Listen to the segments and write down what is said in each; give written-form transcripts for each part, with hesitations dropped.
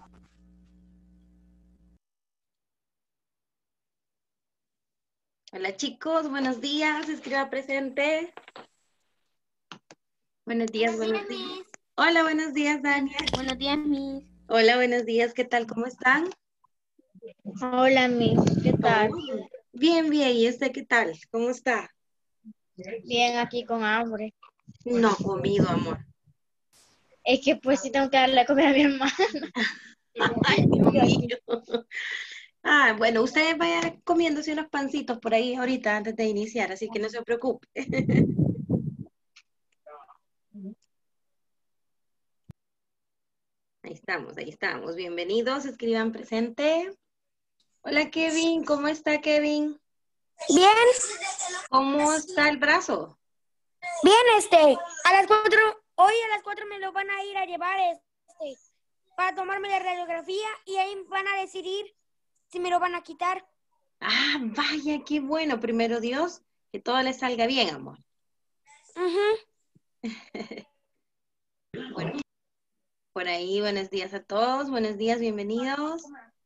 Hola chicos, buenos días, escriba presente. Buenos días, buenos días. Miss. Hola, buenos días, Dania. Buenos días, Miss. Hola, buenos días, ¿qué tal? ¿Cómo están? Hola, Miss. ¿Qué tal? Oh, bien, bien, ¿y usted qué tal? ¿Cómo está? Bien, aquí con hambre. No comido, amor. Es que pues sí tengo que darle comida a mi hermana. Ay, Dios mío. Ah, bueno, usted vaya comiéndose unos pancitos por ahí ahorita antes de iniciar, así que no se preocupe. Ahí estamos, ahí estamos. Bienvenidos, escriban presente. Hola, Kevin, ¿cómo está, Kevin? Bien, ¿Cómo está el brazo? bien, a las 4, hoy a las 4 me lo van a ir a llevar, para tomarme la radiografía y ahí van a decidir si me lo van a quitar. Ah, vaya, qué bueno. Primero Dios, que todo le salga bien, amor. Bueno, por ahí, buenos días a todos. Buenos días, bienvenidos.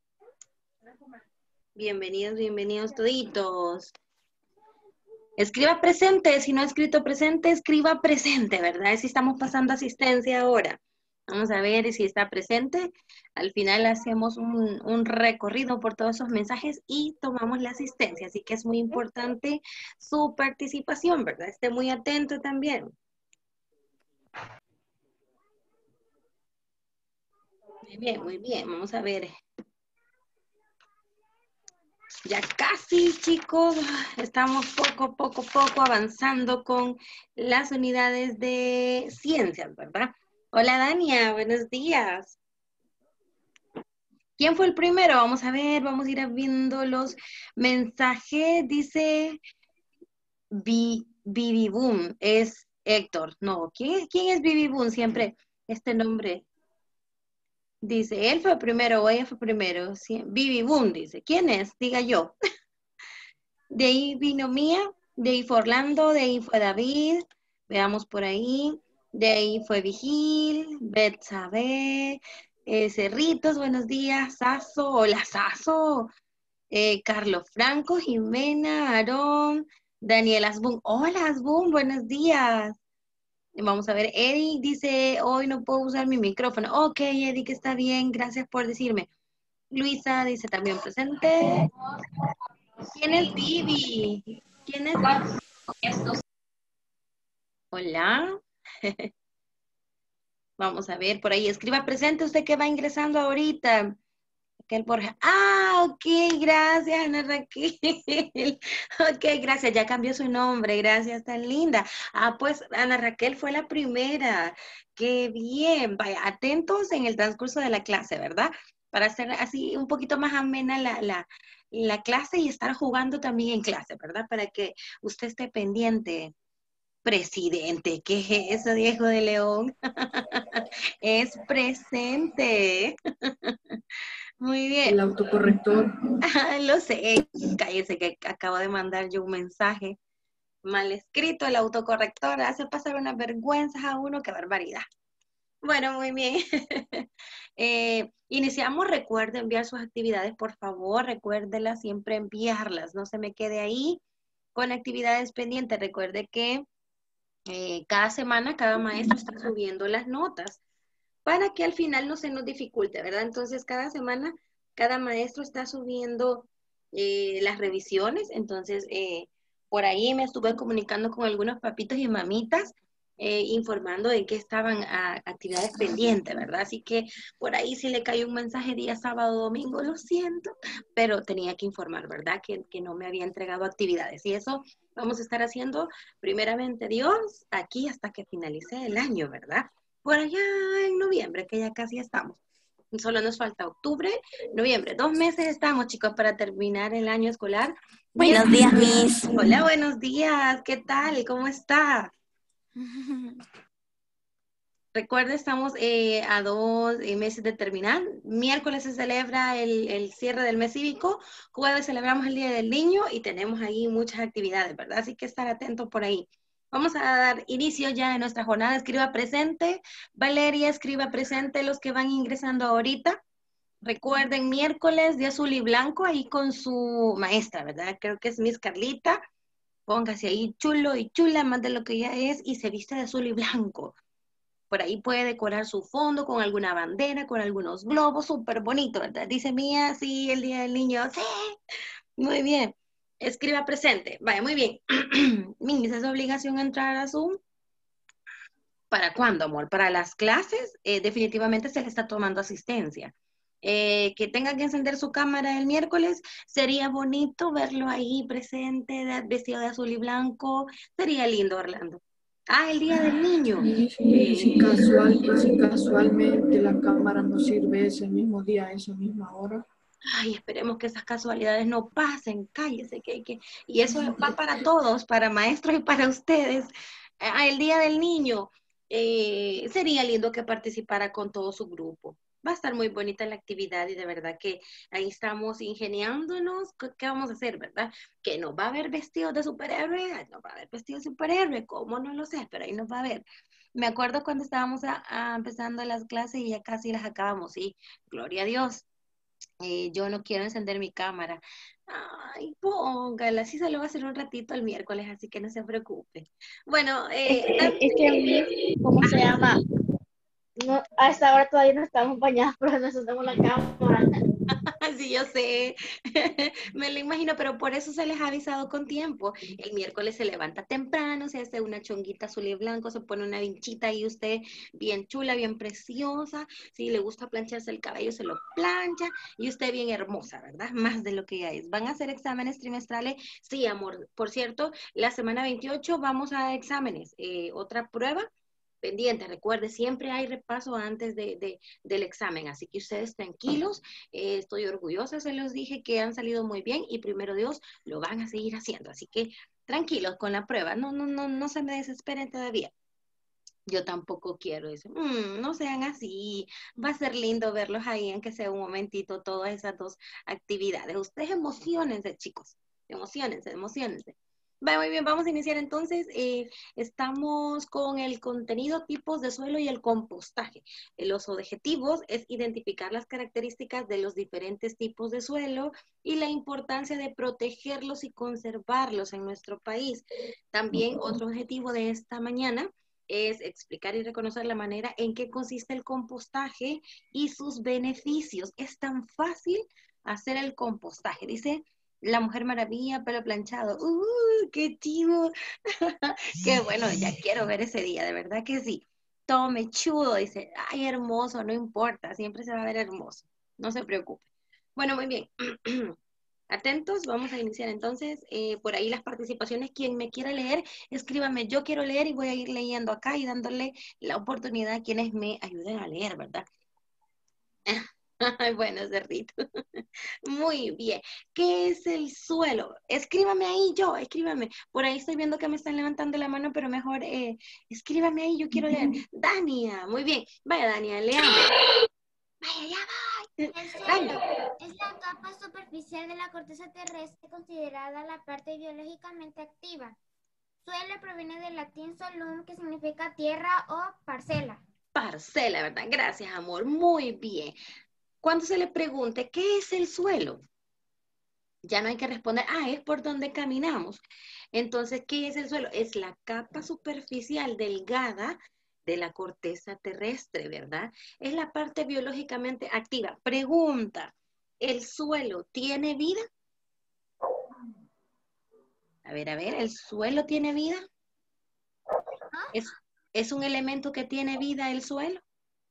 Bienvenidos, bienvenidos toditos. Escriba presente. Si no ha escrito presente, escriba presente, ¿verdad? Si estamos pasando asistencia ahora. Vamos a ver si está presente. Al final hacemos un recorrido por todos esos mensajes y tomamos la asistencia. Así que es muy importante su participación, ¿verdad? Esté muy atento también. Muy bien, muy bien. Vamos a ver. Ya casi, chicos. Estamos poco avanzando con las unidades de ciencias, ¿verdad? Hola, Dania. Buenos días. ¿Quién fue el primero? Vamos a ver, vamos a ir viendo los mensajes. Dice Bibi Boom, es Héctor. No, ¿quién es Bibi Boom? Siempre este nombre. Dice, él fue primero o ella fue primero. Sí, Bibi Boom dice, ¿quién es? Diga yo. De ahí vino Mía, de ahí fue Orlando, de ahí fue David. Veamos por ahí. De ahí fue Vigil, Betsabe, Cerritos, buenos días, Saso, hola Saso. Carlos Franco, Jimena, Aarón, Daniel Asbun. Hola Asbun, buenos días. Vamos a ver, Eddie dice, hoy no puedo usar mi micrófono. Ok, Eddie, que está bien, gracias por decirme. Luisa dice también presente. ¿Quién es Vivi? ¿Quién es Vivi? Hola. Vamos a ver, por ahí escriba presente usted que va ingresando ahorita. Raquel Borja. Ah, ok, gracias, Ana Raquel. Ok, gracias, ya cambió su nombre, gracias, tan linda. Ah, pues Ana Raquel fue la primera. Qué bien. Vaya, atentos en el transcurso de la clase, ¿verdad? Para hacer así un poquito más amena la clase y estar jugando también en clase, ¿verdad? Para que usted esté pendiente. Presidente, ¿qué es eso, Diego de León? Es presente. Muy bien. El autocorrector. Lo sé, cállese que acabo de mandar yo un mensaje mal escrito, el autocorrector hace pasar unas vergüenzas a uno, qué barbaridad. Bueno, muy bien. Iniciamos, recuerde enviar sus actividades, por favor, recuérdelas, siempre enviarlas, no se me quede ahí con actividades pendientes. Recuerde que cada semana, cada maestro está subiendo las notas para que al final no se nos dificulte, ¿verdad? Entonces, cada semana, cada maestro está subiendo las revisiones, entonces, por ahí me estuve comunicando con algunos papitos y mamitas, informando de que estaban actividades pendientes, ¿verdad? Así que por ahí si le cayó un mensaje día sábado o domingo, lo siento, pero tenía que informar, ¿verdad? Que no me había entregado actividades. Y eso vamos a estar haciendo, primeramente Dios, aquí hasta que finalice el año, ¿verdad? Por allá en noviembre, que ya casi estamos. Solo nos falta octubre, noviembre. 2 meses estamos, chicos, para terminar el año escolar. Buenos días, Miss. Hola, buenos días. ¿Qué tal? ¿Cómo está? Recuerda, estamos a 2 meses de terminar. Miércoles se celebra el cierre del mes cívico. Jueves celebramos el Día del Niño y tenemos ahí muchas actividades, ¿verdad? Así que estar atentos por ahí. Vamos a dar inicio ya a nuestra jornada. Escriba presente. Valeria, escriba presente los que van ingresando ahorita. Recuerden, miércoles de azul y blanco ahí con su maestra, ¿verdad? Creo que es Miss Carlita. Póngase ahí chulo y chula, más de lo que ya es, y se viste de azul y blanco. Por ahí puede decorar su fondo con alguna bandera, con algunos globos, súper bonito, ¿verdad? Dice Mía, sí, el Día del Niño, sí. Muy bien. Escriba presente. Vaya, muy bien. Miss, es obligación entrar a Zoom. ¿Para cuándo, amor? Para las clases, definitivamente se le está tomando asistencia. Que tenga que encender su cámara el miércoles, sería bonito verlo ahí presente, vestido de azul y blanco. Sería lindo, Orlando. Ah, el Día del Niño. Y si casualmente la cámara no sirve ese mismo día, esa misma hora. Ay, esperemos que esas casualidades no pasen, cállese, y eso va para todos, para maestros y para ustedes. El Día del Niño, sería lindo que participara con todo su grupo. Va a estar muy bonita la actividad y de verdad que ahí estamos ingeniándonos. ¿Qué vamos a hacer, verdad? Que nos va a ver vestidos de superhéroe, ay, nos va a ver vestidos de superhéroe, ¿cómo? No lo sé, pero ahí nos va a ver. Me acuerdo cuando estábamos empezando las clases y ya casi las acabamos, sí, gloria a Dios. Yo no quiero encender mi cámara. Ay, póngala, sí se lo va a hacer un ratito el miércoles, así que no se preocupe. Bueno, Es que a mí, ¿cómo se llama? No, a esta hora todavía no estamos bañadas, pero no encendemos la cámara. sí, yo sé, me lo imagino, pero por eso se les ha avisado con tiempo. El miércoles se levanta temprano, se hace una chonguita azul y blanco, se pone una vinchita y usted bien chula, bien preciosa. Si le gusta plancharse el cabello, se lo plancha y usted bien hermosa, ¿verdad? Más de lo que ya es. ¿Van a hacer exámenes trimestrales? Sí, amor. Por cierto, la semana 28 vamos a exámenes. Otra prueba pendiente. Recuerde, siempre hay repaso antes del examen, así que ustedes tranquilos. Estoy orgullosa, se los dije que han salido muy bien y primero Dios lo van a seguir haciendo. Así que tranquilos con la prueba, no se me desesperen todavía. Yo tampoco quiero eso. No sean así. Va a ser lindo verlos ahí, aunque sea un momentito, todas esas dos actividades. Ustedes emocionense, chicos. Emocionense, emocionense. Va, muy bien, vamos a iniciar entonces. Estamos con el contenido, tipos de suelo y el compostaje. Los objetivos es identificar las características de los diferentes tipos de suelo y la importancia de protegerlos y conservarlos en nuestro país. También otro objetivo de esta mañana es explicar y reconocer la manera en que consiste el compostaje y sus beneficios. Es tan fácil hacer el compostaje. Dice la Mujer Maravilla, pelo planchado. ¡Qué chivo! Qué bueno, ya quiero ver ese día, de verdad que sí. Todo mechudo, dice, ay, hermoso, no importa, siempre se va a ver hermoso. No se preocupe. Bueno, muy bien. Atentos, vamos a iniciar entonces. Por ahí las participaciones. Quien me quiera leer, escríbame. Yo quiero leer y voy a ir leyendo acá y dándole la oportunidad a quienes me ayuden a leer, ¿verdad? Bueno, Cerdito. Muy bien. ¿Qué es el suelo? Escríbame ahí yo, escríbame. Por ahí estoy viendo que me están levantando la mano, pero mejor escríbame ahí, yo quiero leer. Dania, muy bien. Vaya, Dania, leamos. Vaya, ya va. El Dania. suelo es la capa superficial de la corteza terrestre considerada la parte biológicamente activa. Suelo proviene del latín solum, que significa tierra o parcela. Parcela, ¿verdad? Gracias, amor. Muy bien. Cuando se le pregunte, ¿qué es el suelo? Ya no hay que responder, es por donde caminamos. Entonces, ¿qué es el suelo? Es la capa superficial delgada de la corteza terrestre, ¿verdad? Es la parte biológicamente activa. Pregunta, ¿el suelo tiene vida? A ver, ¿el suelo tiene vida? ¿Es un elemento que tiene vida el suelo?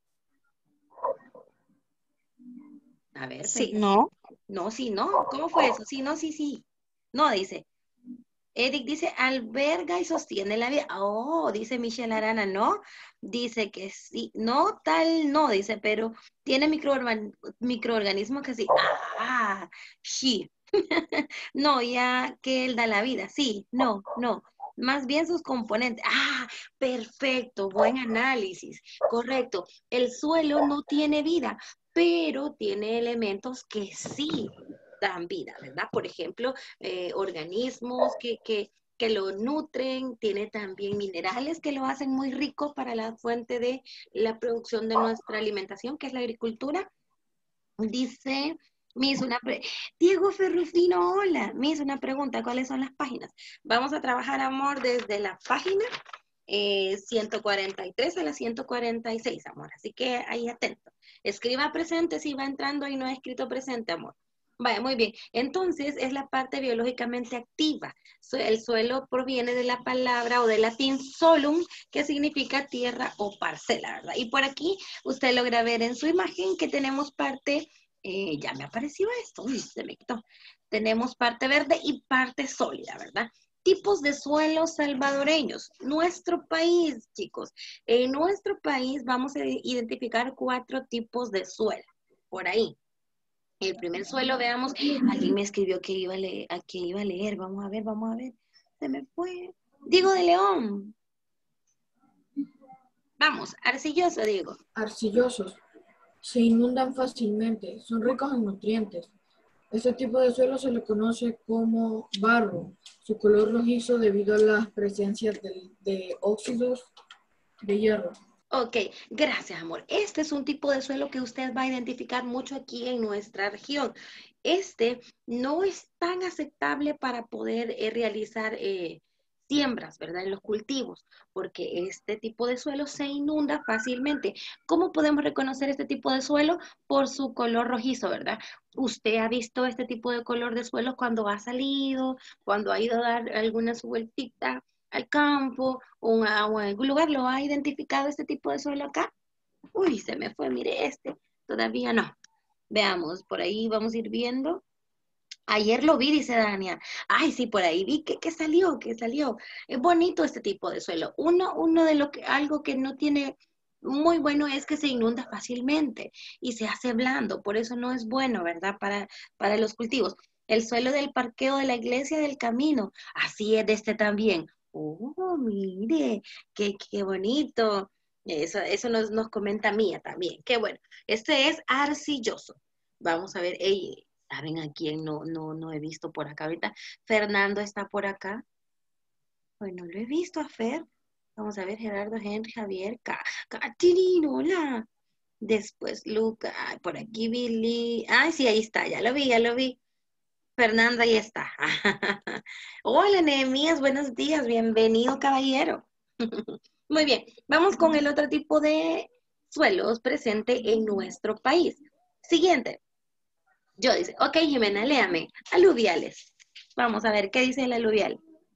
A ver, Sí, no. No, sí, no. ¿Cómo fue eso? Sí, no, sí, sí. No, dice. Eric dice, alberga y sostiene la vida. Oh, dice Michelle Arana, no. Dice que sí. No, tal, no, dice, pero tiene microorganismos que sí. Sí. No, ya que él da la vida. Sí, no. Más bien sus componentes. Perfecto, buen análisis. Correcto. El suelo no tiene vida, pero tiene elementos que sí dan vida, ¿verdad? Por ejemplo, organismos que lo nutren, tiene también minerales que lo hacen muy rico para la fuente de la producción de nuestra alimentación, que es la agricultura. Dice, Diego Ferrufino, hola. Me hizo una pregunta, ¿cuáles son las páginas? Vamos a trabajar, amor, desde la página 143 a la 146, amor. Así que ahí atento. Escriba presente si va entrando y no ha escrito presente, amor. Vaya, muy bien. Entonces, es la parte biológicamente activa. El suelo proviene de la palabra o del latín solum, que significa tierra o parcela, ¿verdad? Y por aquí usted logra ver en su imagen que tenemos parte, ya me apareció esto, uy, se me quitó. Tenemos parte verde y parte sólida, ¿verdad? Tipos de suelos salvadoreños. Nuestro país, chicos. En nuestro país vamos a identificar 4 tipos de suelo. Por ahí. El primer suelo, veamos, alguien me escribió que iba a leer, vamos a ver, se me fue. Diego de León. Vamos, arcilloso, Diego. Arcillosos. Se inundan fácilmente. Son ricos en nutrientes. Este tipo de suelo se le conoce como barro. Su color rojizo debido a la presencia de óxidos de hierro. Ok, gracias, amor. Este es un tipo de suelo que usted va a identificar mucho aquí en nuestra región. Este no es tan aceptable para poder realizar siembras, ¿verdad? En los cultivos, porque este tipo de suelo se inunda fácilmente. ¿Cómo podemos reconocer este tipo de suelo? Por su color rojizo, ¿verdad? Usted ha visto este tipo de color de suelo cuando ha salido, cuando ha ido a dar alguna su vueltita al campo o a algún lugar, ¿lo ha identificado este tipo de suelo acá? Uy, se me fue, mire este, todavía no. Veamos, por ahí vamos a ir viendo. Ayer lo vi, dice Dania. Ay, sí, por ahí vi que salió. Es bonito este tipo de suelo. Uno de algo que no tiene muy bueno es que se inunda fácilmente y se hace blando. Por eso no es bueno, ¿verdad? Para los cultivos. El suelo del parqueo de la iglesia del camino. Así es de este también. Oh, mire, qué bonito. Eso nos comenta Mía también. Qué bueno. Este es arcilloso. Vamos a ver, ¿saben a quién no he visto por acá ahorita? Fernando está por acá. Pues no lo he visto a Fer. Vamos a ver, Gerardo, Henry, Javier, Caterina, hola. Después Luca, ay, por aquí Billy. Ay, sí, ahí está, ya lo vi. Fernanda, ahí está. Hola, Nehemías, buenos días, bienvenido, caballero. Muy bien, vamos con el otro tipo de suelos presente en nuestro país. Siguiente. Yo dice, ok, Jimena, léame. Aluviales. Vamos a ver qué dice el aluvial.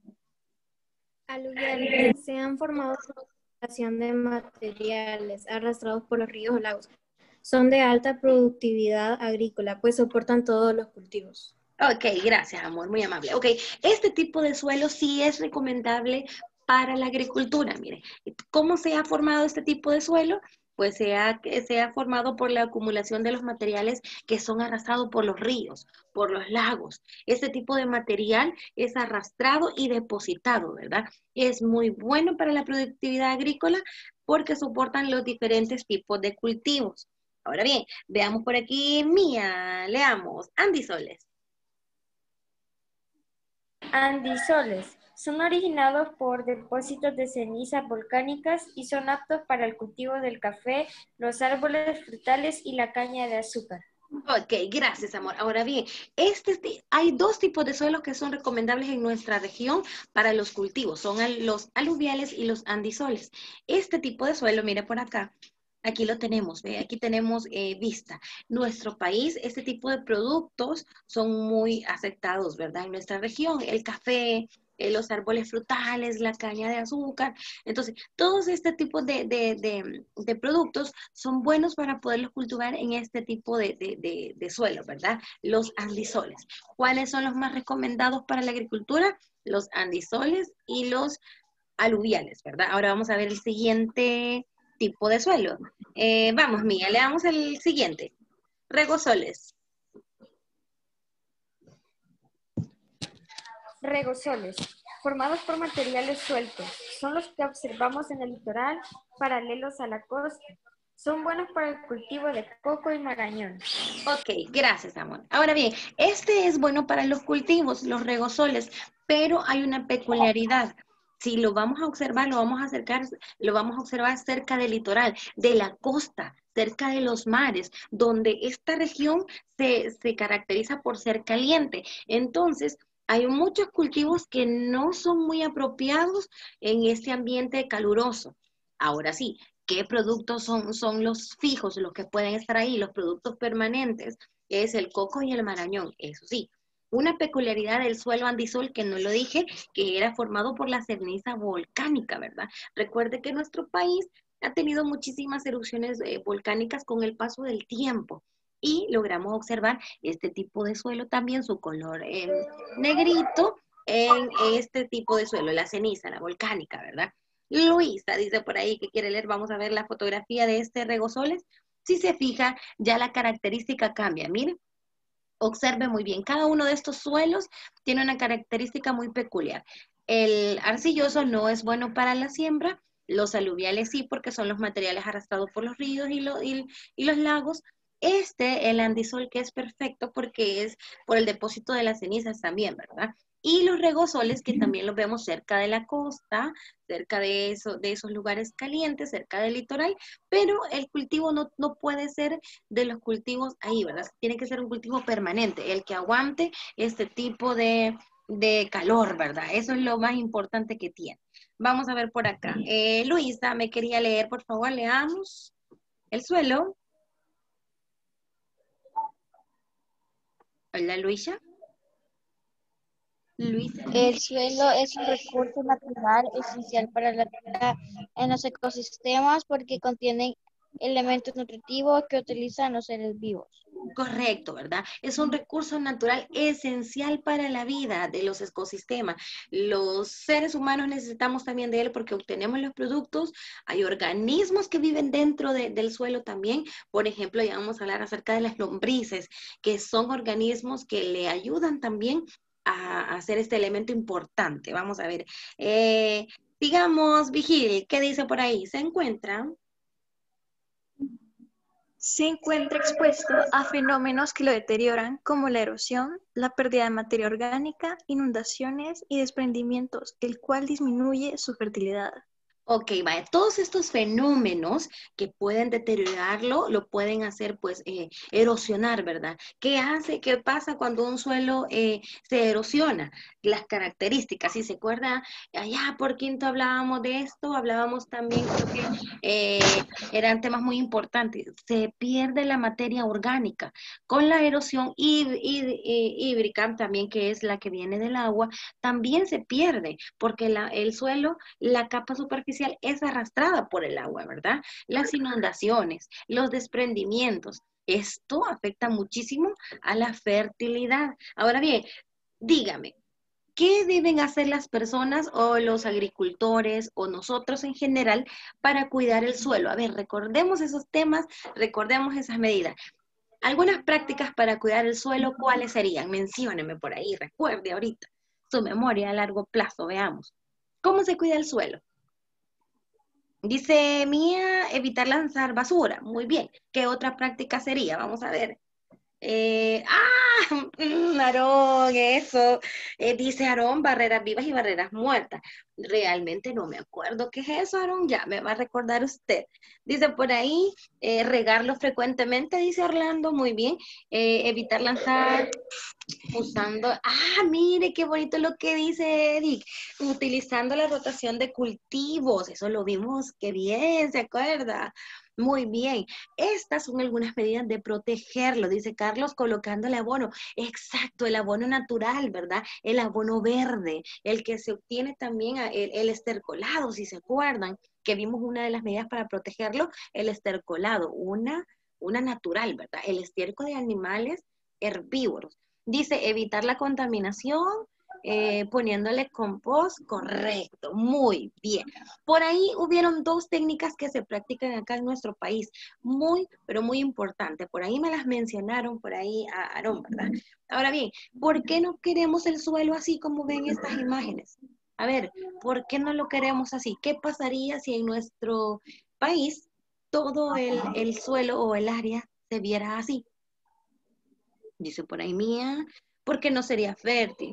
Aluviales se han formado por la acumulación de materiales arrastrados por los ríos o lagos. Son de alta productividad agrícola, pues soportan todos los cultivos. Ok, gracias, amor, muy amable. Ok, este tipo de suelo sí es recomendable para la agricultura. Mire, ¿cómo se ha formado este tipo de suelo? Pues se ha formado por la acumulación de los materiales que son arrastrados por los ríos, por los lagos. Este tipo de material es arrastrado y depositado, ¿verdad? Es muy bueno para la productividad agrícola porque soportan los diferentes tipos de cultivos. Ahora bien, veamos por aquí, Mía, leamos. Andy Soles. Andisoles. Son originados por depósitos de cenizas volcánicas y son aptos para el cultivo del café, los árboles frutales y la caña de azúcar. Ok, gracias, amor. Ahora bien, hay 2 tipos de suelos que son recomendables en nuestra región para los cultivos. Son los aluviales y los andisoles. Este tipo de suelo, mire por acá, aquí lo tenemos, ¿ve? Aquí tenemos vista. Nuestro país, este tipo de productos son muy aceptados, ¿verdad? En nuestra región, el café, los árboles frutales, la caña de azúcar. Entonces, todos este tipo de productos son buenos para poderlos cultivar en este tipo de suelo, ¿verdad? Los andisoles. ¿Cuáles son los más recomendados para la agricultura? Los andisoles y los aluviales, ¿verdad? Ahora vamos a ver el siguiente tipo de suelo. Vamos, Mía, le damos el siguiente. Regosoles. Regosoles. Formados por materiales sueltos. Son los que observamos en el litoral, paralelos a la costa. Son buenos para el cultivo de coco y marañón. Ok, gracias, amor. Ahora bien, este es bueno para los cultivos, los regosoles, pero hay una peculiaridad. Si lo vamos a observar, lo vamos a observar cerca del litoral, de la costa, cerca de los mares, donde esta región se caracteriza por ser caliente. Entonces, hay muchos cultivos que no son muy apropiados en este ambiente caluroso. Ahora sí, ¿qué productos son los fijos, los que pueden estar ahí, los productos permanentes? Es el coco y el marañón, eso sí. Una peculiaridad del suelo andisol, que no lo dije, que era formado por la ceniza volcánica, ¿verdad? Recuerde que nuestro país ha tenido muchísimas erupciones volcánicas con el paso del tiempo y logramos observar este tipo de suelo también, su color negrito en este tipo de suelo, la ceniza, la volcánica, ¿verdad? Luisa dice por ahí que quiere leer, vamos a ver la fotografía de este regosoles. Si se fija, ya la característica cambia, miren. Observe muy bien, cada uno de estos suelos tiene una característica muy peculiar. El arcilloso no es bueno para la siembra, los aluviales sí, porque son los materiales arrastrados por los ríos y los lagos. El andisol, que es perfecto porque es por el depósito de las cenizas también, ¿verdad? Y los regosoles, que también los vemos cerca de la costa, cerca de esos lugares calientes, cerca del litoral, pero el cultivo no puede ser de los cultivos ahí, ¿verdad? Tiene que ser un cultivo permanente, el que aguante este tipo de calor, ¿verdad? Eso es lo más importante que tiene. Vamos a ver por acá. Luisa, me quería leer, por favor, leamos el suelo. Hola, Luisa. Luisa. El suelo es un recurso natural esencial para la vida en los ecosistemas porque contienen elementos nutritivos que utilizan los seres vivos. Correcto, ¿verdad? Es un recurso natural esencial para la vida de los ecosistemas. Los seres humanos necesitamos también de él porque obtenemos los productos. Hay organismos que viven dentro del suelo también. Por ejemplo, ya vamos a hablar acerca de las lombrices, que son organismos que le ayudan también a hacer este elemento importante. Vamos a ver. Digamos, Vigil, ¿qué dice por ahí? ¿Se encuentra? Se encuentra expuesto a fenómenos que lo deterioran, como la erosión, la pérdida de materia orgánica, inundaciones y desprendimientos, el cual disminuye su fertilidad. Ok, vaya, todos estos fenómenos que pueden deteriorarlo, lo pueden hacer pues erosionar, ¿verdad? ¿Qué hace? ¿Qué pasa cuando un suelo se erosiona? Las características, si se acuerda, allá por quinto hablábamos de esto, hablábamos también, creo que eran temas muy importantes, se pierde la materia orgánica con la erosión hídrica también, que es la que viene del agua, también se pierde, porque el suelo, la capa superficial es arrastrada por el agua, ¿verdad? Las inundaciones, los desprendimientos, esto afecta muchísimo a la fertilidad. Ahora bien, dígame, ¿qué deben hacer las personas o los agricultores o nosotros en general para cuidar el suelo? A ver, recordemos esos temas, recordemos esas medidas. Algunas prácticas para cuidar el suelo, ¿cuáles serían? Mencióneme por ahí, recuerde ahorita su memoria a largo plazo, veamos. ¿Cómo se cuida el suelo? Dice Mía, evitar lanzar basura. Muy bien. ¿Qué otra práctica sería? Vamos a ver. Aarón, eso. Dice Aarón, barreras vivas y barreras muertas. Realmente no me acuerdo qué es eso, Aarón. Ya me va a recordar usted. Dice por ahí, regarlo frecuentemente, dice Orlando. Muy bien. Evitar lanzar usando. Mire qué bonito lo que dice Eric. Utilizando la rotación de cultivos. Eso lo vimos. Qué bien, ¿se acuerda? Muy bien. Estas son algunas medidas de protegerlo, dice Carlos, colocando el abono. Exacto, el abono natural, ¿verdad? El abono verde, el que se obtiene también, el estercolado, si se acuerdan, que vimos una de las medidas para protegerlo, el estercolado, una natural, ¿verdad? El estiércol de animales herbívoros. Dice evitar la contaminación, poniéndole compost, correcto, muy bien. Por ahí hubieron dos técnicas que se practican acá en nuestro país, muy, pero muy importante. Por ahí me las mencionaron, por ahí a Aarón, ¿verdad? Ahora bien, ¿por qué no queremos el suelo así como ven estas imágenes? A ver, ¿por qué no lo queremos así? ¿Qué pasaría si en nuestro país todo el suelo o el área se viera así? Dice por ahí Mía, porque no sería fértil.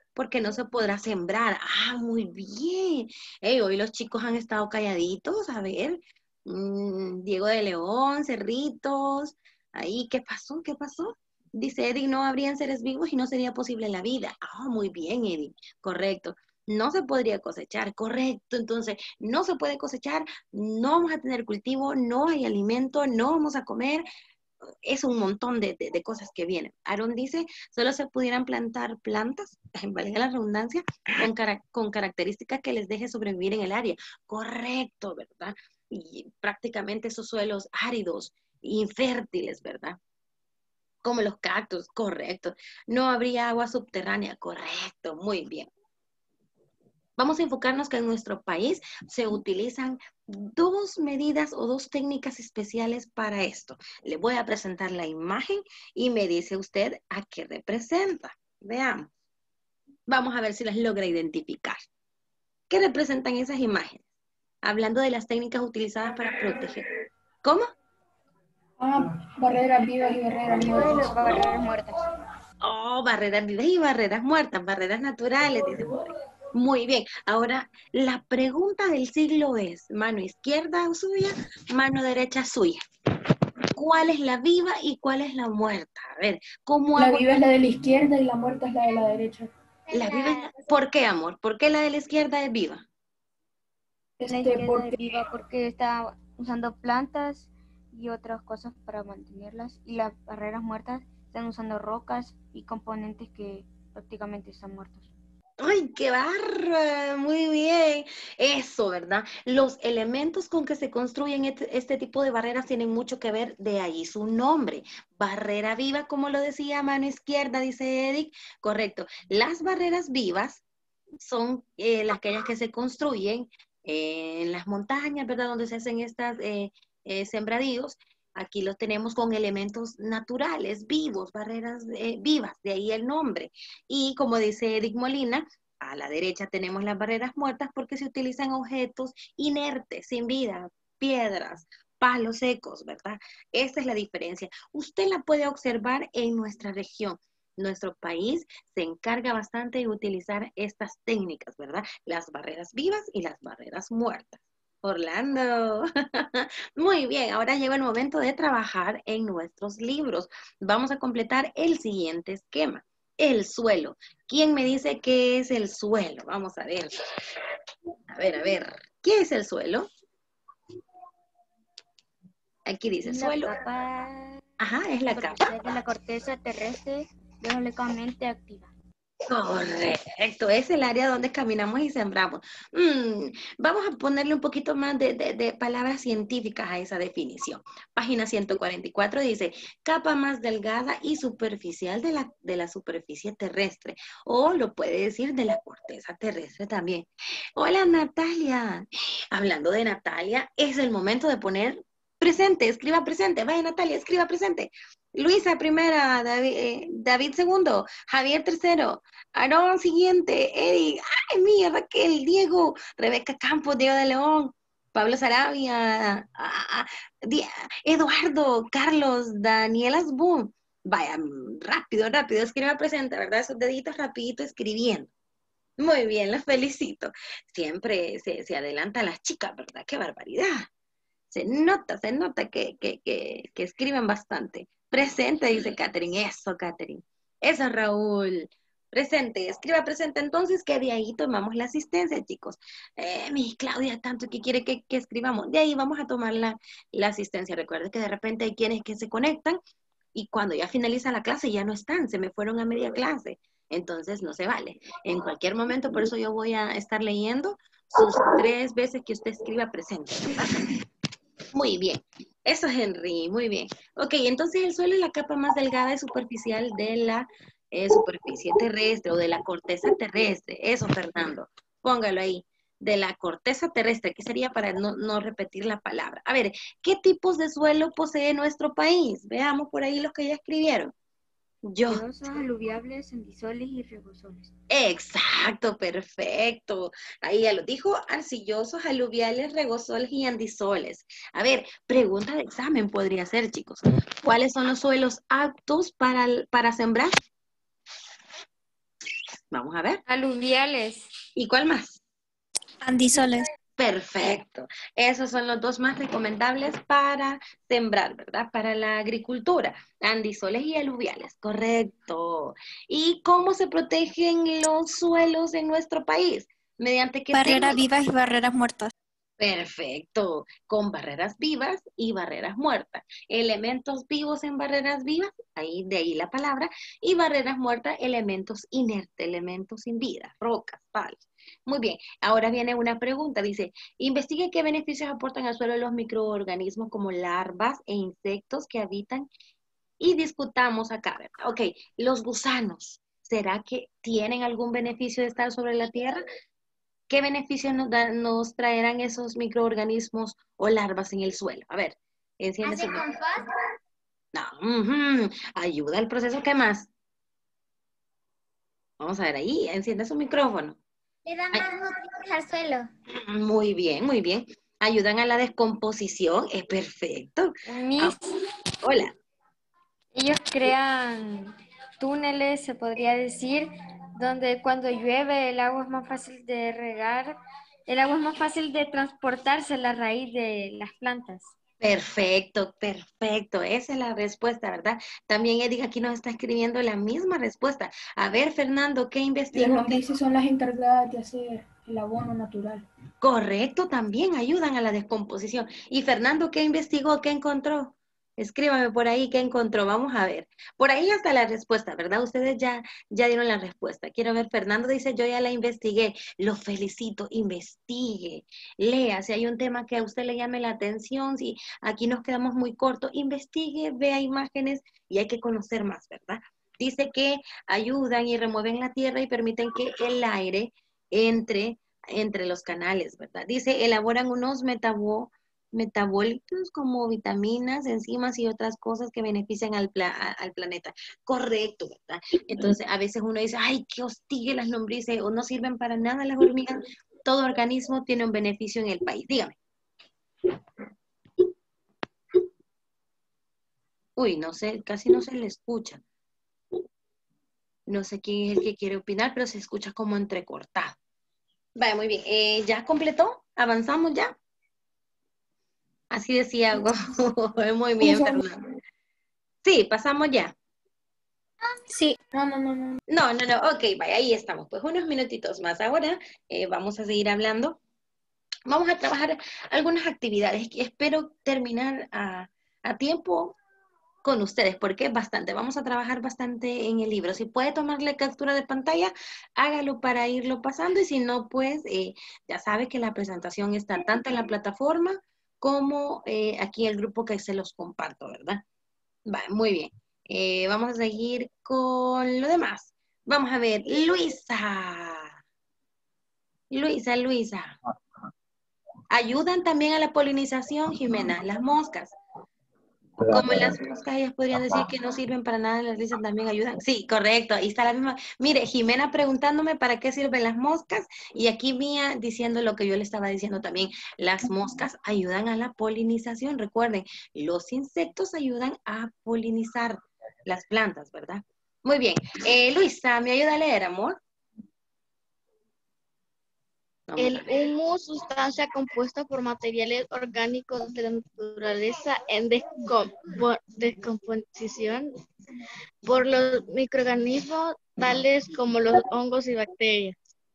porque no se podrá sembrar. Ah, muy bien. Hoy los chicos han estado calladitos. A ver, Diego de León, Cerritos. Ahí, ¿qué pasó? ¿Qué pasó? Dice Eddie, no habrían seres vivos y no sería posible la vida. Ah, muy bien, Eddie. Correcto. No se podría cosechar, correcto. Entonces, no se puede cosechar, no vamos a tener cultivo, no hay alimento, no vamos a comer. Es un montón de cosas que vienen. Aaron dice, solo se pudieran plantar plantas, valga la redundancia, con características que les deje sobrevivir en el área. Correcto, ¿verdad? Y prácticamente esos suelos áridos, infértiles, ¿verdad? Como los cactus, correcto. No habría agua subterránea, correcto, muy bien. Vamos a enfocarnos que en nuestro país se utilizan dos medidas o dos técnicas especiales para esto. Le voy a presentar la imagen y me dice usted a qué representa. Veamos. Vamos a ver si las logra identificar. ¿Qué representan esas imágenes? Hablando de las técnicas utilizadas para proteger. ¿Cómo? Barreras vivas y barreras muertas. Barreras muertas. Oh, barreras vivas y barreras muertas, barreras naturales, dice por ahí. Muy bien, ahora la pregunta del siglo es, mano izquierda suya, mano derecha suya. ¿Cuál es la viva y cuál es la muerta? A ver, ¿cómo La hago? viva es la de la izquierda y la muerta es la de la derecha. La viva es la... ¿Por qué, amor? ¿Por qué la de la izquierda es viva? La izquierda es viva porque está usando plantas y otras cosas para mantenerlas. Y las barreras muertas están usando rocas y componentes que prácticamente están muertos. ¡Ay, qué bárbaro! Muy bien. Eso, ¿verdad? Los elementos con que se construyen este tipo de barreras tienen mucho que ver, de ahí su nombre. Barrera viva, como lo decía a mano izquierda, dice Eric. Correcto. Las barreras vivas son aquellas que se construyen en las montañas, ¿verdad? Donde se hacen estas sembradíos. Aquí los tenemos con elementos naturales, vivos, barreras vivas, de ahí el nombre. Y como dice Eric Molina, a la derecha tenemos las barreras muertas porque se utilizan objetos inertes, sin vida, piedras, palos secos, ¿verdad? Esa es la diferencia. Usted la puede observar en nuestra región. Nuestro país se encarga bastante de utilizar estas técnicas, ¿verdad? Las barreras vivas y las barreras muertas. Orlando. Muy bien, ahora llega el momento de trabajar en nuestros libros. Vamos a completar el siguiente esquema. El suelo. ¿Quién me dice qué es el suelo? Vamos a ver. A ver. ¿Qué es el suelo? Aquí dice suelo. Ajá, es la capa. De la corteza terrestre biológicamente activa. Correcto, es el área donde caminamos y sembramos. Vamos a ponerle un poquito más de palabras científicas a esa definición. Página 144 dice, capa más delgada y superficial de la superficie terrestre. O lo puede decir de la corteza terrestre también. Hola Natalia. Hablando de Natalia, es el momento de poner presente, escriba presente. Vaya Natalia, escriba presente. Luisa primera, David segundo, Javier tercero, Aarón siguiente, Eric, ay mía, Raquel, Diego, Rebeca Campos, Diego de León, Pablo Sarabia, Eduardo, Carlos, Daniela Asbun. Vaya, rápido, escriba presente, ¿verdad? Esos deditos rapidito escribiendo. Muy bien, los felicito. Siempre se adelanta las chicas, ¿verdad? ¡Qué barbaridad! Se nota que escriben bastante. Presente, dice Catherine. Eso, Catherine. Eso, Raúl. Presente, escriba presente. Entonces, que de ahí tomamos la asistencia, chicos. Mi Claudia, tanto que quiere que escribamos. De ahí vamos a tomar la asistencia. Recuerden que de repente hay quienes que se conectan y cuando ya finaliza la clase ya no están. Se me fueron a media clase. Entonces, no se vale. En cualquier momento, por eso yo voy a estar leyendo sus 3 veces que usted escriba presente, ¿verdad? Muy bien, eso es Henry, muy bien. Ok, entonces el suelo es la capa más delgada y superficial de la superficie terrestre o de la corteza terrestre. Eso, Fernando, póngalo ahí. De la corteza terrestre, ¿qué sería para no repetir la palabra? A ver, ¿qué tipos de suelo posee nuestro país? Veamos por ahí los que ya escribieron. Arcillosos, aluviales, andisoles y regosoles. Exacto, perfecto. Ahí ya lo dijo, arcillosos, aluviales, regosoles y andisoles. A ver, pregunta de examen podría ser, chicos. ¿Cuáles son los suelos aptos para sembrar? Vamos a ver. Aluviales. ¿Y cuál más? Andisoles. Perfecto. Esos son los dos más recomendables para sembrar, ¿verdad? Para la agricultura. Andisoles y aluviales, correcto. ¿Y cómo se protegen los suelos en nuestro país? ¿Mediante qué Barreras técnica? vivas y barreras muertas. Perfecto, con barreras vivas y barreras muertas. Elementos vivos en barreras vivas, ahí de ahí la palabra, y barreras muertas, elementos inertes, elementos sin vida, rocas, palos. Muy bien, ahora viene una pregunta, dice, investigue qué beneficios aportan al suelo los microorganismos como larvas e insectos que habitan y discutamos acá, ¿verdad? Ok, los gusanos, ¿será que tienen algún beneficio de estar sobre la tierra? ¿Qué beneficios nos traerán esos microorganismos o larvas en el suelo? A ver, enciende ¿Hace su compost? No, ayuda al proceso. ¿Qué más? Vamos a ver ahí, enciende su micrófono. Le da más nutrientes al suelo. Muy bien, muy bien. Ayudan a la descomposición, es perfecto. Mis, Hola. ellos crean túneles, se podría decir, donde cuando llueve el agua es más fácil de regar, el agua es más fácil de transportarse a la raíz de las plantas. Perfecto, perfecto. Esa es la respuesta, ¿verdad? También Edith aquí nos está escribiendo la misma respuesta. A ver, Fernando, ¿qué Las investigó? lombrices son las encargadas de hacer el abono natural. Correcto, también ayudan a la descomposición. Y Fernando, ¿qué investigó? ¿Qué encontró? Escríbame por ahí qué encontró. Vamos a ver. Por ahí está la respuesta, ¿verdad? Ustedes ya dieron la respuesta. Quiero ver, Fernando dice, yo ya la investigué. Lo felicito, investigue, lea. Si hay un tema que a usted le llame la atención, si aquí nos quedamos muy cortos, investigue, vea imágenes y hay que conocer más, ¿verdad? Dice que ayudan y remueven la tierra y permiten que el aire entre los canales, ¿verdad? Dice, elaboran unos metabolitos como vitaminas, enzimas y otras cosas que benefician al planeta. Correcto, ¿verdad? Entonces, a veces uno dice, ay, qué hostigue las lombrices o no sirven para nada las hormigas. Todo organismo tiene un beneficio en el país. Dígame. Uy, no sé, casi no se le escucha. No sé quién es el que quiere opinar, pero se escucha como entrecortado. Vale, muy bien. ¿Ya completó? ¿Avanzamos ya? Así decía algo. Muy bien, Fernando. Sí, pasamos ya. Sí. No. Ok, vaya, ahí estamos. Pues unos minutitos más. Ahora vamos a seguir hablando. Vamos a trabajar algunas actividades que espero terminar a tiempo con ustedes, porque es bastante. Vamos a trabajar bastante en el libro. Si puede tomarle captura de pantalla, hágalo para irlo pasando y si no, pues ya sabe que la presentación está tanto en la plataforma como aquí el grupo que se los comparto, ¿verdad? Vale, muy bien. Vamos a seguir con lo demás. Vamos a ver, Luisa. Luisa. Ayudan también a la polinización, Jimena, las moscas. Como las moscas, ellas podrían decir que no sirven para nada, las lisas también ayudan. Sí, correcto, ahí está la misma. Mire, Jimena preguntándome para qué sirven las moscas y aquí Mía diciendo lo que yo le estaba diciendo también. Las moscas ayudan a la polinización. Recuerden, los insectos ayudan a polinizar las plantas, ¿verdad? Muy bien. Luisa, ¿me ayuda a leer, amor? El humus, sustancia compuesta por materiales orgánicos de la naturaleza en descomposición por los microorganismos tales como los hongos y bacterias.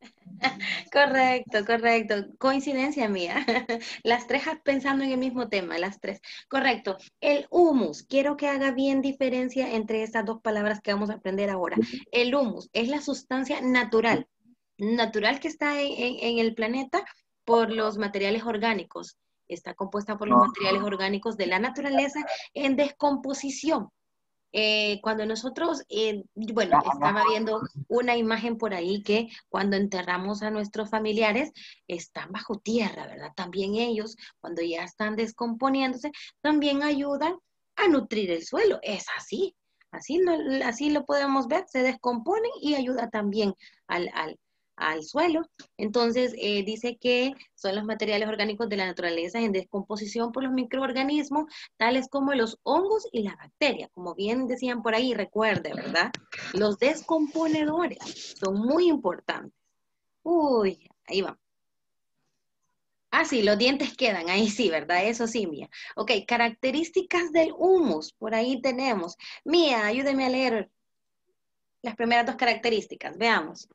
Correcto. Coincidencia mía. Las tres pensando en el mismo tema, las tres. Correcto. El humus, quiero que haga bien diferencia entre estas dos palabras que vamos a aprender ahora. El humus es la sustancia natural que está en el planeta por los materiales orgánicos. Está compuesta por los materiales orgánicos de la naturaleza en descomposición. Cuando nosotros, bueno, estaba viendo una imagen por ahí que cuando enterramos a nuestros familiares están bajo tierra, ¿verdad? También ellos, cuando ya están descomponiéndose, también ayudan a nutrir el suelo. Es así lo podemos ver, se descomponen y ayuda también al suelo. Entonces, dice que son los materiales orgánicos de la naturaleza en descomposición por los microorganismos, tales como los hongos y las bacterias. Como bien decían por ahí, recuerde, ¿verdad? Los descomponedores son muy importantes. Uy, ahí va. Ah, sí, los dientes quedan, ahí sí, ¿verdad? Eso sí, Mía. Ok, características del humus, por ahí tenemos. Mía, ayúdeme a leer las primeras dos características, veamos.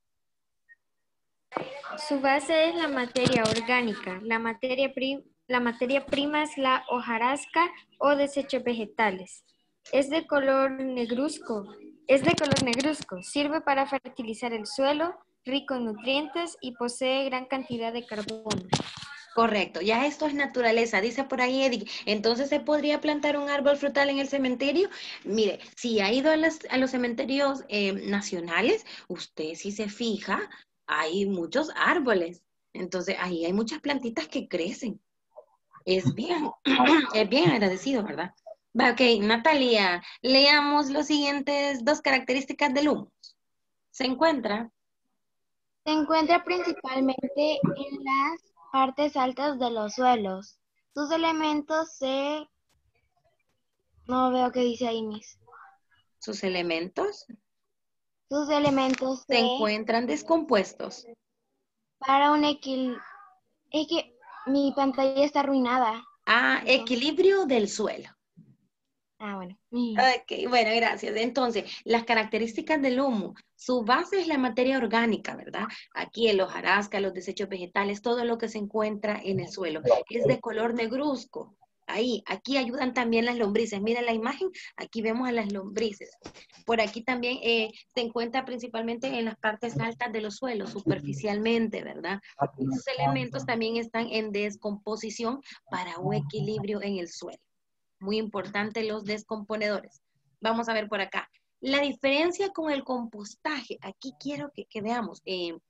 Su base es la materia orgánica. La materia prima es la hojarasca o desechos vegetales. Es de color negruzco. Sirve para fertilizar el suelo, rico en nutrientes y posee gran cantidad de carbono. Correcto, ya esto es naturaleza, dice por ahí Eddie. Entonces, ¿se podría plantar un árbol frutal en el cementerio? Mire, si ha ido a los cementerios nacionales, usted si se fija, hay muchos árboles. Entonces, ahí hay muchas plantitas que crecen. Es bien, es bien agradecido, ¿verdad? Va, ok, Natalia, leamos los siguientes dos características del humus. ¿Se encuentra? Se encuentra principalmente en las partes altas de los suelos. Sus elementos se... No veo qué dice ahí, Miss. ¿Sus elementos? Sus elementos Se encuentran descompuestos. para un equilibrio... Es que mi pantalla está arruinada. Ah, equilibrio del suelo. Ah, bueno. Ok, bueno, gracias. Entonces, las características del humo, su base es la materia orgánica, ¿verdad? Aquí el hojarasca, los desechos vegetales, todo lo que se encuentra en el suelo. Es de color negruzco. Ahí, aquí ayudan también las lombrices. Mira la imagen, aquí vemos a las lombrices. Por aquí también se encuentra principalmente en las partes altas de los suelos, superficialmente, ¿verdad? Estos elementos también están en descomposición para un equilibrio en el suelo. Muy importante los descomponedores. Vamos a ver por acá. La diferencia con el compostaje. Aquí quiero que veamos.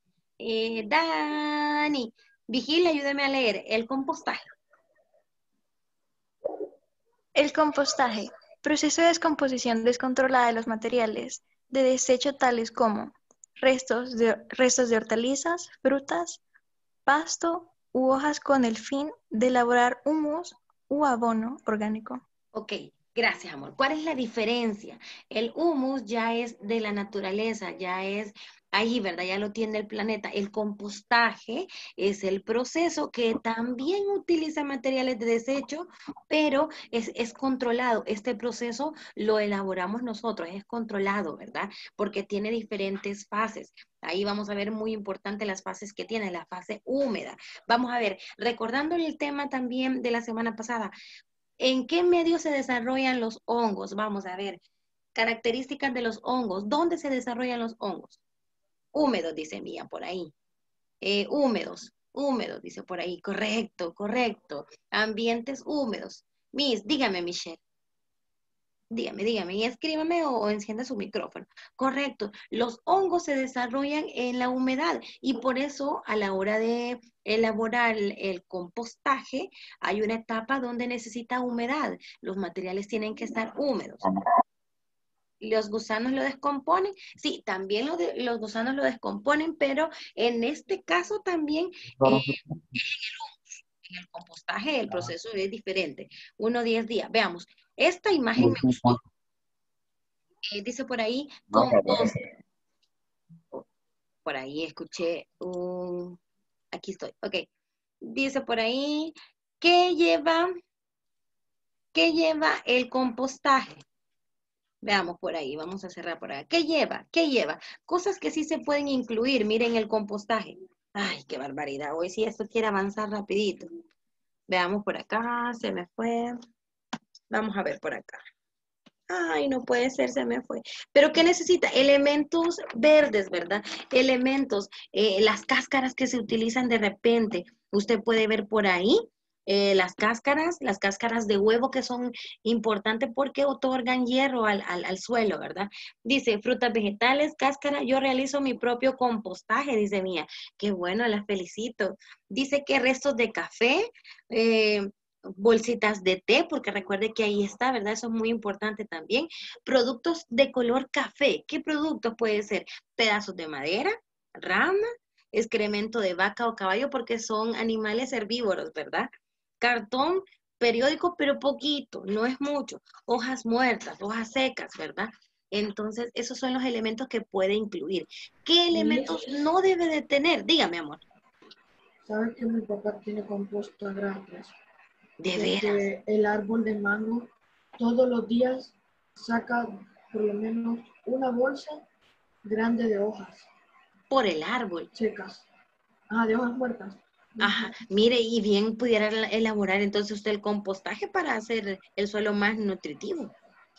Dani, vigila, ayúdame a leer. El compostaje. El compostaje, proceso de descomposición descontrolada de los materiales de desecho tales como restos de hortalizas, frutas, pasto u hojas con el fin de elaborar humus u abono orgánico. Ok, gracias, amor. ¿Cuál es la diferencia? El humus ya es de la naturaleza, ya es ahí, ¿verdad? Ya lo tiene el planeta. El compostaje es el proceso que también utiliza materiales de desecho, pero es controlado. Este proceso lo elaboramos nosotros, es controlado, ¿verdad? Porque tiene diferentes fases. Ahí vamos a ver muy importante las fases que tiene, la fase húmeda. Vamos a ver, recordando el tema también de la semana pasada, ¿en qué medio se desarrollan los hongos? Vamos a ver, características de los hongos. ¿Dónde se desarrollan los hongos? Húmedos, dice Mía por ahí. Húmedos, dice por ahí. Correcto, correcto. Ambientes húmedos. Miss, dígame, Michelle. Dígame, y escríbame o encienda su micrófono. Correcto, los hongos se desarrollan en la humedad y por eso a la hora de elaborar el compostaje hay una etapa donde necesita humedad. Los materiales tienen que estar húmedos. ¿Los gusanos lo descomponen? Sí, también los gusanos lo descomponen, pero en este caso también en el compostaje el proceso es diferente. 1 a 10 días. Veamos, esta imagen me gustó. Dice por ahí, compost. Por ahí escuché aquí estoy, ok. Dice por ahí, ¿qué lleva el compostaje? Veamos por ahí, vamos a cerrar por ahí. ¿Qué lleva? ¿Qué lleva? Cosas que sí se pueden incluir, miren el compostaje. Ay, qué barbaridad, hoy sí esto quiere avanzar rapidito. Veamos por acá, se me fue. Vamos a ver por acá. Ay, no puede ser, se me fue. ¿Pero qué necesita? Elementos verdes, ¿verdad? Elementos, las cáscaras que se utilizan de repente. Usted puede ver por ahí las cáscaras de huevo que son importantes porque otorgan hierro al suelo, ¿verdad? Dice, frutas vegetales, cáscara, yo realizo mi propio compostaje, dice Mía. Qué bueno, la felicito. Dice que restos de café, bolsitas de té, porque recuerde que ahí está, ¿verdad? Eso es muy importante también. Productos de color café. ¿Qué productos puede ser? Pedazos de madera, rama, excremento de vaca o caballo, porque son animales herbívoros, ¿verdad? Cartón, periódico, pero poquito, no es mucho. Hojas muertas, hojas secas, ¿verdad? Entonces, esos son los elementos que puede incluir. ¿Qué elementos no debe de tener? Dígame, amor. ¿Sabes que mi papá tiene composta gratis? ¿De Porque veras? el árbol de mango todos los días saca por lo menos una bolsa grande de hojas Por el árbol. secas. Ah, de hojas muertas. Ajá, mire, y bien pudiera elaborar entonces usted el compostaje para hacer el suelo más nutritivo.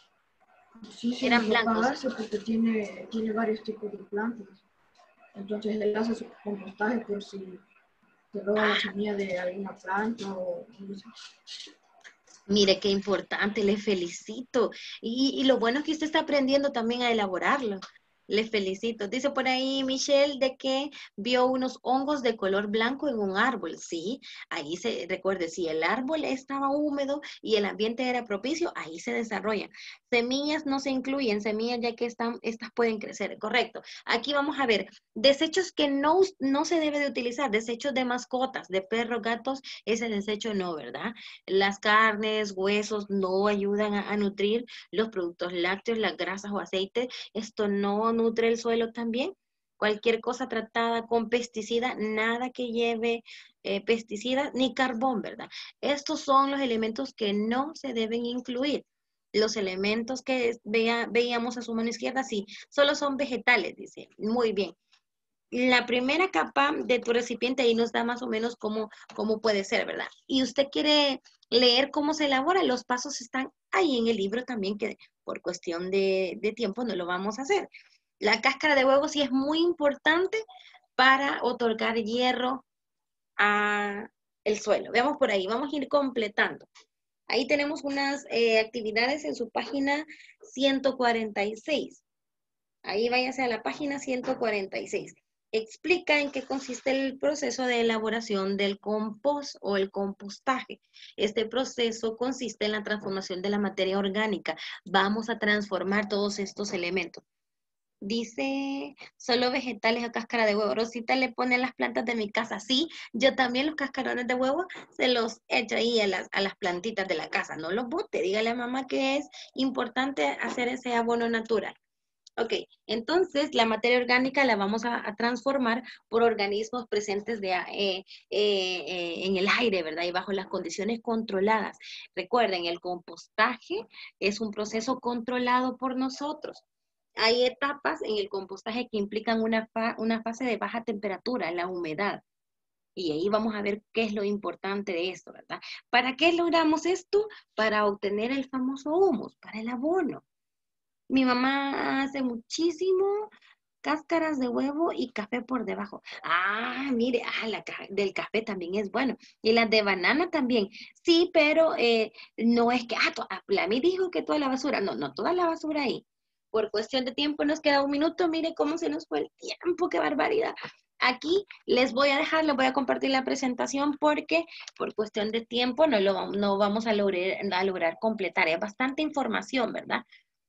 Sí, sí, Eran mi papá blancos. hace porque tiene varios tipos de plantas. Entonces él hace su compostaje por si te roba la semilla de alguna planta o no sé. Mire, qué importante, le felicito. Y lo bueno es que usted está aprendiendo también a elaborarlo. Le felicito. Dice por ahí Michelle de que vio unos hongos de color blanco en un árbol. Sí, ahí se recuerde, si el árbol estaba húmedo y el ambiente era propicio, ahí se desarrollan. Semillas no se incluyen, semillas ya que estas pueden crecer, correcto. Aquí vamos a ver, desechos que no se debe de utilizar, desechos de mascotas, de perros, gatos, ese desecho no, ¿verdad? Las carnes, huesos no ayudan a nutrir los productos lácteos, las grasas o aceites. Esto no nutre el suelo también. Cualquier cosa tratada con pesticida, nada que lleve pesticidas ni carbón, ¿verdad? Estos son los elementos que no se deben incluir. Los elementos que veíamos a su mano izquierda, sí, solo son vegetales, dice. Muy bien. La primera capa de tu recipiente ahí nos da más o menos cómo puede ser, ¿verdad? Y usted quiere leer cómo se elabora, los pasos están ahí en el libro también, que por cuestión de tiempo no lo vamos a hacer. La cáscara de huevo sí es muy importante para otorgar hierro al suelo. Veamos por ahí, vamos a ir completando. Ahí tenemos unas actividades en su página 146. Ahí váyase a la página 146. Explica en qué consiste el proceso de elaboración del compost o el compostaje. Este proceso consiste en la transformación de la materia orgánica. Vamos a transformar todos estos elementos. Dice, solo vegetales a cáscara de huevo. Rosita le pone a las plantas de mi casa. Sí, yo también los cascarones de huevo se los echo ahí a las plantitas de la casa. No los bote. Dígale a mamá que es importante hacer ese abono natural. Ok, entonces la materia orgánica la vamos a transformar por organismos presentes en el aire, ¿verdad? Y bajo las condiciones controladas. Recuerden, el compostaje es un proceso controlado por nosotros. Hay etapas en el compostaje que implican una fase de baja temperatura, la humedad. Y ahí vamos a ver qué es lo importante de esto, ¿verdad? ¿Para qué logramos esto? Para obtener el famoso humus, para el abono. Mi mamá hace muchísimo cáscaras de huevo y café por debajo. Ah, mire, del café también es bueno. Y las de banana también. Sí, pero no es que, la mí dijo que toda la basura. No, no, toda la basura ahí. Por cuestión de tiempo nos queda un minuto. Mire cómo se nos fue el tiempo, qué barbaridad. Aquí les voy a compartir la presentación porque por cuestión de tiempo no vamos a lograr completar. Es bastante información, ¿verdad?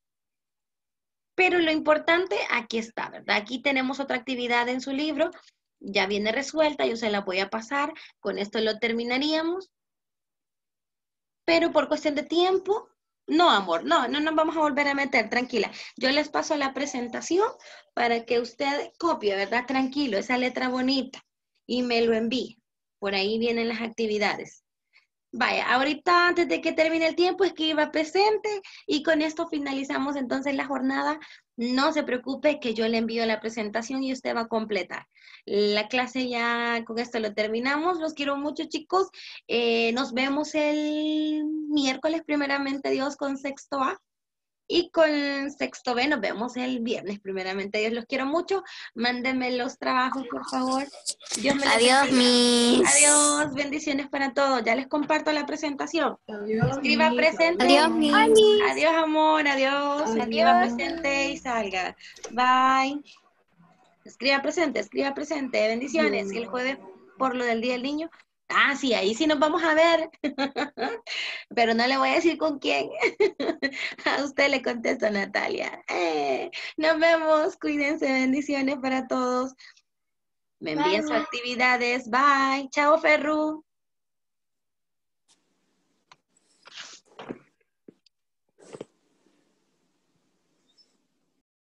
Pero lo importante aquí está, ¿verdad? Aquí tenemos otra actividad en su libro, ya viene resuelta, yo se la voy a pasar, con esto lo terminaríamos. Pero por cuestión de tiempo, no, amor, no nos vamos a volver a meter, tranquila. Yo les paso la presentación para que usted copie, ¿verdad? Tranquilo, esa letra bonita y me lo envíe. Por ahí vienen las actividades. Vaya, ahorita antes de que termine el tiempo escriba presente y con esto finalizamos entonces la jornada. No se preocupe que yo le envío la presentación y usted va a completar. La clase ya con esto lo terminamos. Los quiero mucho, chicos. Nos vemos el miércoles, primeramente Dios, con sexto A. Y con sexto B nos vemos el viernes, primeramente Dios. Los quiero mucho. Mándenme los trabajos, por favor. Dios me los Adiós, bendiga. mis. Adiós, bendiciones para todos. Ya les comparto la presentación. Adiós, Escriba mis. presente. Adiós, mis. Adiós, amor. Adiós. Escriba presente y salga. Bye. Escriba presente. Bendiciones. Y el jueves, por lo del Día del Niño. Ah, sí, ahí sí nos vamos a ver. Pero no le voy a decir con quién. A usted le contesto, Natalia. Nos vemos. Cuídense. Bendiciones para todos. Me envían sus actividades. Bye. Chao, Ferru.